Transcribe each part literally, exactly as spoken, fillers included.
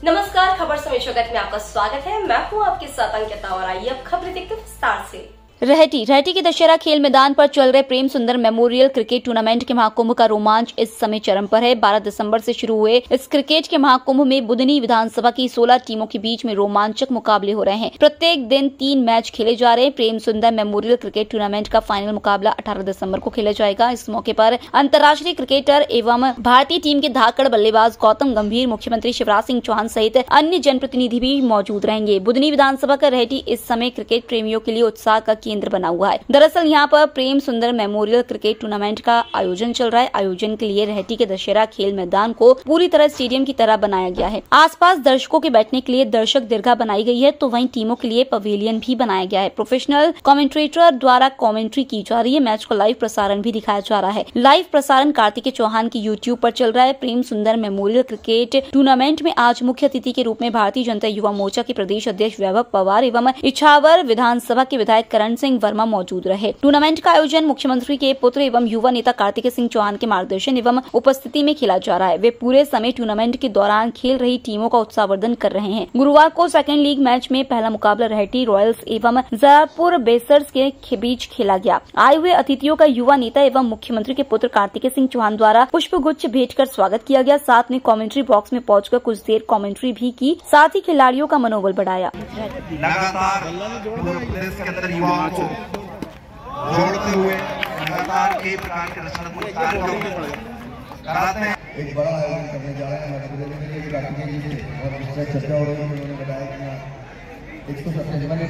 नमस्कार, खबर समय जगत में आपका स्वागत है। मैं हूं आपके साथ अंकिता और आइए अब खबरें देखते हैं विस्तार से। रहटी रहटी के दशहरा खेल मैदान पर चल रहे प्रेम सुंदर मेमोरियल क्रिकेट टूर्नामेंट के महाकुंभ का रोमांच इस समय चरम पर है। बारह दिसंबर से शुरू हुए इस क्रिकेट के महाकुंभ में बुधनी विधानसभा की सोलह टीमों के बीच में रोमांचक मुकाबले हो रहे हैं। प्रत्येक दिन तीन मैच खेले जा रहे हैं। Prem Sundar memorial cricket tournament का फाइनल मुकाबला अठारह दिसंबर को खेला जाएगा। इस मौके पर अंतर्राष्ट्रीय क्रिकेटर एवं भारतीय टीम के धाकड़ बल्लेबाज गौतम गंभीर, मुख्यमंत्री शिवराज सिंह चौहान सहित अन्य जनप्रतिनिधि भी मौजूद रहेंगे। बुधनी विधानसभा का रहटी इस समय क्रिकेट प्रेमियों के लिए उत्साह का केंद्र बना हुआ है। दरअसल यहाँ पर प्रेम सुंदर मेमोरियल क्रिकेट टूर्नामेंट का आयोजन चल रहा है। आयोजन के लिए रहटी के दशहरा खेल मैदान को पूरी तरह स्टेडियम की तरह बनाया गया है। आसपास दर्शकों के बैठने के लिए दर्शक दीर्घा बनाई गई है, तो वहीं टीमों के लिए पवेलियन भी बनाया गया है। प्रोफेशनल कमेंटेटर द्वारा कमेंट्री की जा रही है। मैच का लाइव प्रसारण भी दिखाया जा रहा है। लाइव प्रसारण कार्तिकेय चौहान की यूट्यूब पर चल रहा है। प्रेम सुंदर मेमोरियल क्रिकेट टूर्नामेंट में आज मुख्य अतिथि के रूप में भारतीय जनता युवा मोर्चा के प्रदेश अध्यक्ष वैभव पवार एवं इछावर विधानसभा के विधायक करण सिंह वर्मा मौजूद रहे। टूर्नामेंट का आयोजन मुख्यमंत्री के पुत्र एवं युवा नेता कार्तिकेय सिंह चौहान के मार्गदर्शन एवं उपस्थिति में खेला जा रहा है। वे पूरे समय टूर्नामेंट के दौरान खेल रही टीमों का उत्साहवर्धन कर रहे हैं। गुरुवार को सेकेंड लीग मैच में पहला मुकाबला रहटी रॉयल्स एवं जयपुर बेसर्स के बीच खेला गया। आए हुए अतिथियों का युवा नेता एवं मुख्यमंत्री के पुत्र कार्तिकेय सिंह चौहान द्वारा पुष्प गुच्छ भेंट कर स्वागत किया गया। साथ में कमेंट्री बॉक्स में पहुंचकर कुछ देर कमेंट्री भी की। साथ ही खिलाड़ियों का मनोबल बढ़ाया। लगातार प्रदेश के अंदर युवाओं को जोड़ते हुए लगातार कई प्रकार के रचनात्मक कार्य कराते हैं। एक बड़ा आयोजन करने जा रहे हैं मध्य प्रदेश के कार्तिकेय जी से और इससे चर्चा हो रही है। उन्होंने बताया कि एक सौ सत्तावन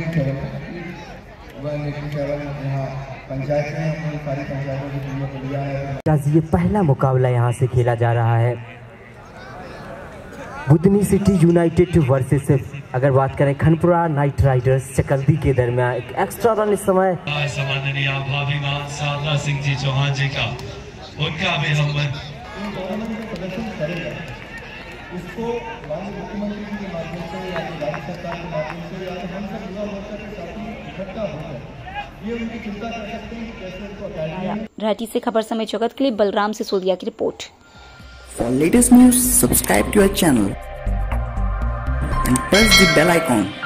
यहाँ पंचायत में हमने सारी पंचायतों की टीमों को लिया है। ये पहला मुकाबला यहाँ से खेला जा रहा है। बुधनी सिटी यूनाइटेड वर्सेस अगर बात करें खनपुरा नाइट राइडर्स चकल्दी के दरमियान एक एक्स्ट्रा रन इस समय सम्माननीय भाभी मां साधना सिंह जी चौहान जी का उनका भी हम प्रदर्शन करेगा। इसको माननीय मुख्यमंत्री जी के माध्यम से या तो राज्य सरकार के माध्यम से या तो हम सब युवा मोर्चा के साथ ही इकट्ठा होकर ये उनकी चिंता कर सकते हैं कि कैसे उनको अकेडमी। रहटी से खबर समय जगत के लिए बलराम सिसोदिया की report. For latest news, subscribe to our channel and press the bell icon.